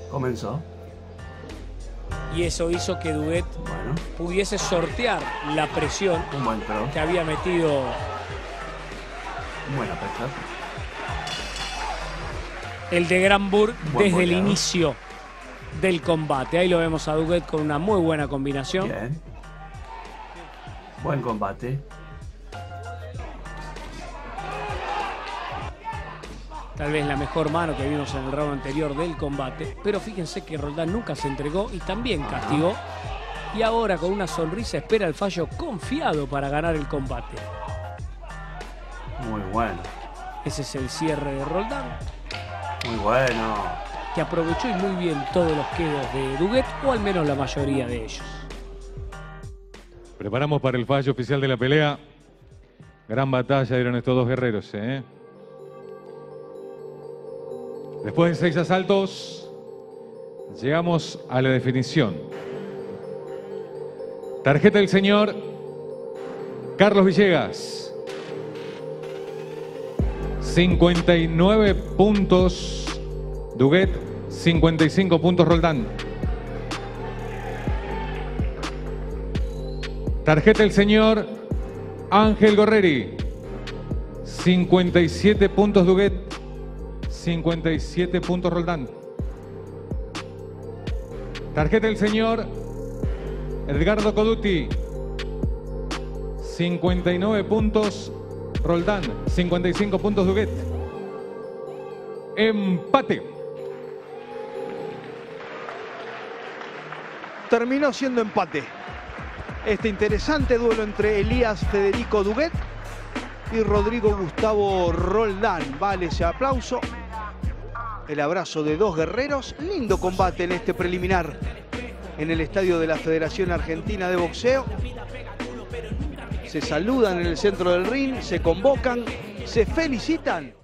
Comenzó. Y eso hizo que Duguet pudiese sortear la presión que había metido. Buena pesca. El de Granburg desde el boleado. inicio del combate. Ahí lo vemos a Duguet con una muy buena combinación. Bien. Buen combate. Tal vez la mejor mano que vimos en el round anterior del combate. Pero fíjense que Roldán nunca se entregó y también castigó. Y ahora con una sonrisa espera el fallo confiado para ganar el combate. Muy bueno. Ese es el cierre de Roldán, Muy bueno. que aprovechó y muy bien todos los quedos de Duguet, o al menos la mayoría de ellos. Preparamos para el fallo oficial de la pelea. Gran batalla dieron estos dos guerreros, ¿eh? Después de 6 asaltos, llegamos a la definición. Tarjeta del señor Carlos Villegas. 59 puntos Duguet, 55 puntos Roldán. Tarjeta del señor Ángel Gorreri. 57 puntos Duguet, 57 puntos Roldán. Tarjeta del señor Edgardo Coduti. 59 puntos Roldán, 55 puntos Duguet. Empate. Terminó siendo empate. Este interesante duelo entre Elías Federico Duguet y Rodrigo Gustavo Roldán. Vale ese aplauso. El abrazo de dos guerreros. Lindo combate en este preliminar en el estadio de la Federación Argentina de Boxeo. Se saludan en el centro del ring, se convocan, se felicitan.